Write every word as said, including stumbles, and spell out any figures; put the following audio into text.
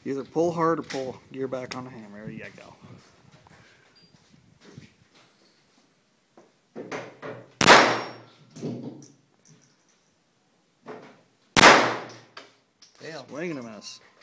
Either pull hard or pull gear back on the hammer. There you go. Damn. Swing and a miss.